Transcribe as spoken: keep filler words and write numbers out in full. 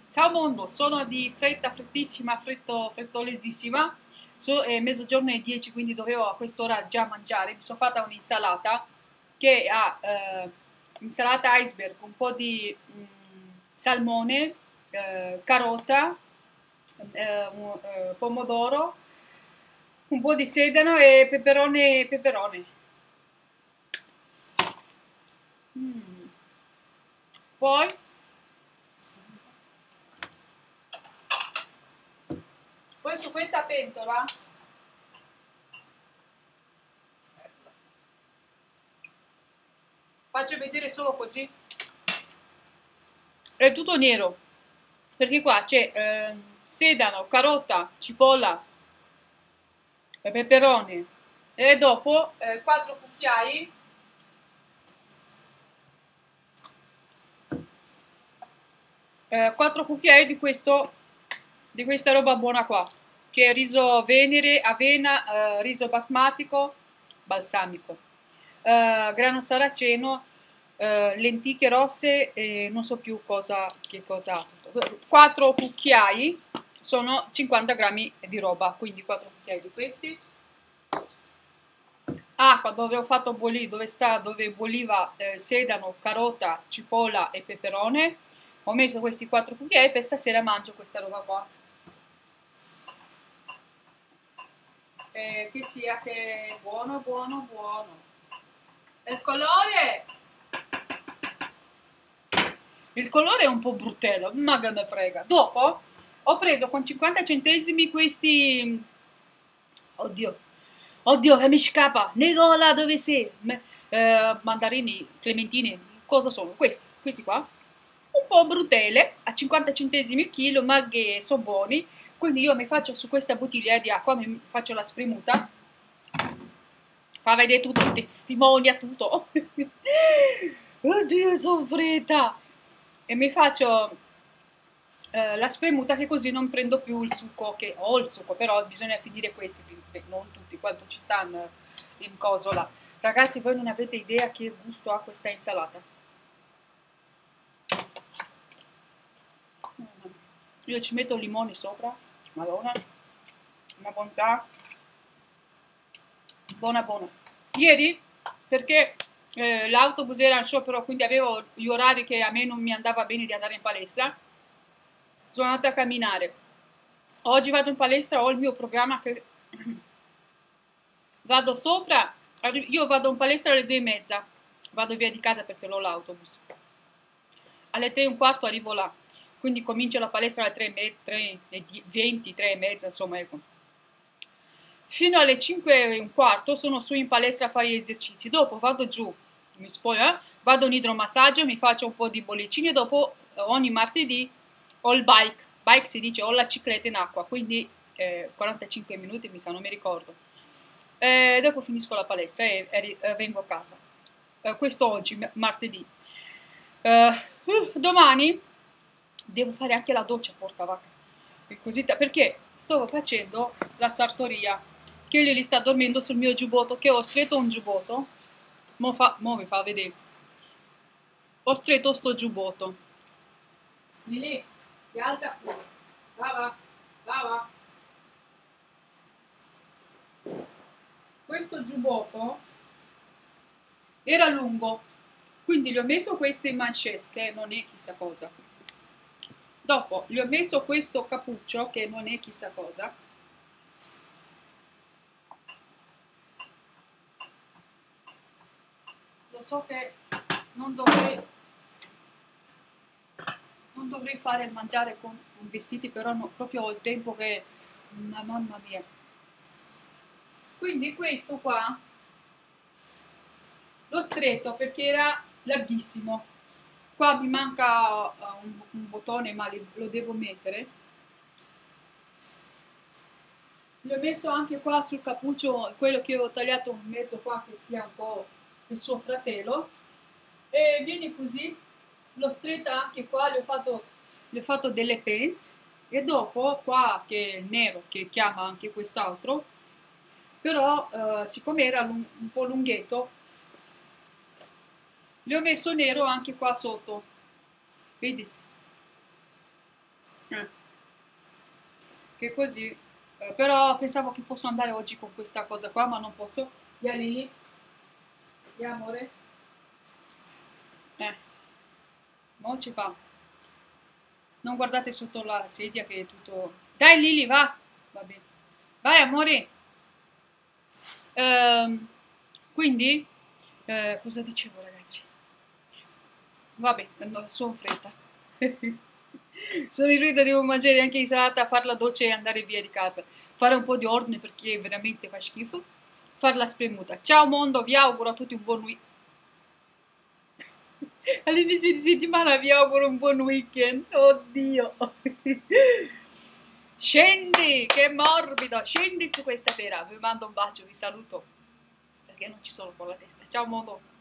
Ciao mondo, sono di fretta, frettissima, fretto, frettolesissima. So, è mezzogiorno e dieci, quindi dovevo a quest'ora già mangiare. Mi sono fatta un'insalata che ha eh, insalata iceberg, un po' di mm, salmone, eh, carota, eh, un- eh, pomodoro, un po' di sedano e peperone, peperone. Mm. Poi, poi su questa pentola faccio vedere solo così. È tutto nero, perché qua c'è eh, sedano, carota, cipolla, e peperone e dopo eh, quattro cucchiai, eh, quattro cucchiai di questo, di questa roba buona qua, che è riso venere, avena, eh, riso basmatico, balsamico, eh, grano saraceno, eh, lenticchie rosse e non so più cosa, che cosa. quattro cucchiai sono cinquanta grammi di roba, quindi quattro cucchiai di questi. Acqua dove ho fatto bollire, dove sta, dove bolliva eh, sedano, carota, cipolla e peperone. Ho messo questi quattro cucchiai e per stasera mangio questa roba qua. Eh, che sia che buono, buono, buono. Il colore, il colore è un po' bruttello, ma che me frega. Dopo ho preso con cinquanta centesimi questi. Oddio, oddio che mi scappa. Nicola, dove sei? Me- eh, mandarini, clementine, cosa sono? Questi, questi qua. Un po' brutele, a cinquanta centesimi il chilo, ma che sono buoni. Quindi io mi faccio su questa bottiglia di acqua, mi faccio la spremuta. Fa vedere tutto, testimonia tutto. Oddio, sono fretta. E mi faccio eh, la spremuta che così non prendo più il succo, che ho il succo, però bisogna finire questi, non tutti, quanto ci stanno in cosola. Ragazzi, voi non avete idea che gusto ha questa insalata. Io ci metto il limone sopra, madonna, una bontà, buona buona. Ieri, perché eh, l'autobus era in sciopero, quindi avevo gli orari che a me non mi andava bene di andare in palestra, sono andata a camminare. Oggi vado in palestra, ho il mio programma che vado sopra, io vado in palestra alle due e mezza, vado via di casa perché ho l'autobus. Alle tre e un quarto arrivo là, quindi comincio la palestra alle tre e venti, tre e mezza, insomma, ecco. Fino alle cinque e un quarto sono su in palestra a fare gli esercizi, dopo vado giù, mi spoglio, eh? Vado in idromassaggio, mi faccio un po' di bollicine, dopo ogni martedì ho il bike, bike si dice, ho la cicletta in acqua, quindi eh, quarantacinque minuti mi sa, non mi ricordo. E dopo finisco la palestra e, e, e vengo a casa. Eh, questo oggi, martedì. Eh, uh, domani devo fare anche la doccia, porca vacca. E così perché sto facendo la sartoria, che lui sta dormendo sul mio giubbotto, che ho stretto un giubbotto. Mo, fa, mo mi fa vedere. Ho stretto sto giubbotto. Lì, ti alza qui. Va, va, va, va. Questo giubbotto era lungo, quindi gli ho messo queste manchette, che non è chissà cosa. Dopo gli ho messo questo cappuccio, che non è chissà cosa. Lo so che non dovrei, non dovrei fare il mangiare con, con vestiti, però no, proprio ho il tempo che... Ma mamma mia. Quindi questo qua l'ho stretto perché era larghissimo. Qua mi manca uh, un, un bottone, ma lo devo mettere. L'ho messo anche qua sul cappuccio, quello che ho tagliato in mezzo qua, che sia un po' il suo fratello. E viene così, l'ho stretta anche qua, le ho fatto, le ho fatto delle pence. E dopo qua, che è il nero, che chiama anche quest'altro, però uh, siccome era un, un po' lunghetto, le ho messo nero anche qua sotto, vedi? Eh, che così. Eh, però pensavo che posso andare oggi con questa cosa qua, ma non posso. Via Lili. Via amore. Eh, mo ci fa. Non guardate sotto la sedia che è tutto... Dai Lili, va! Va bene. Vai amore. Ehm, quindi, eh, cosa dicevo ragazzi? Vabbè, no, sono in fretta. Sono in fretta, devo mangiare anche insalata, farla dolce e andare via di casa. Fare un po' di ordine perché veramente fa schifo. Farla spremuta. Ciao mondo, vi auguro a tutti un buon weekend. All'inizio di settimana vi auguro un buon weekend. Oddio. Scendi, che morbido. Scendi su questa pera. Vi mando un bacio, vi saluto. Perché non ci sono con la testa. Ciao mondo.